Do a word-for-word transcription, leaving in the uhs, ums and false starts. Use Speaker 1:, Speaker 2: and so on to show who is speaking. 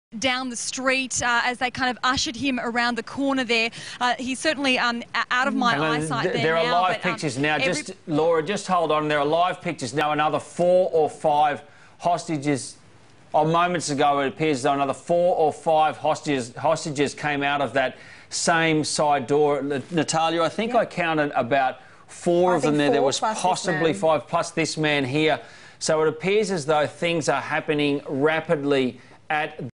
Speaker 1: down the street uh, as they kind of ushered him around the corner there. Uh, he's certainly um, out of my
Speaker 2: on,
Speaker 1: eyesight
Speaker 2: th
Speaker 1: there
Speaker 2: There are
Speaker 1: now,
Speaker 2: live
Speaker 1: but,
Speaker 2: pictures
Speaker 1: um,
Speaker 2: now.
Speaker 1: every...
Speaker 2: Just Laura, just hold on. There are live pictures now. Another four or five hostages. Oh, moments ago, it appears as though another four or five hostages hostages came out of that same side door. Natalia, I think yep. I counted about four
Speaker 3: I
Speaker 2: of them there. There was possibly
Speaker 3: this
Speaker 2: five plus this man here. So it appears as though things are happening rapidly at